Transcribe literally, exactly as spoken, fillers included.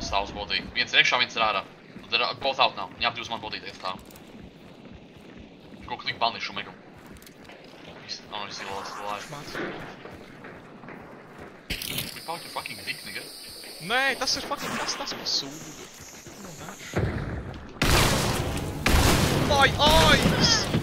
savs body. Viens ir iekšā, viens ir ārā. They're both out now. Viņi abi uz man bodīties tā. Go click banish, Omega. He's, oh no, he's still alive. We found your fucking dick, nigga. Nē, tas ir fucking kas tas par sūdu. My eyes!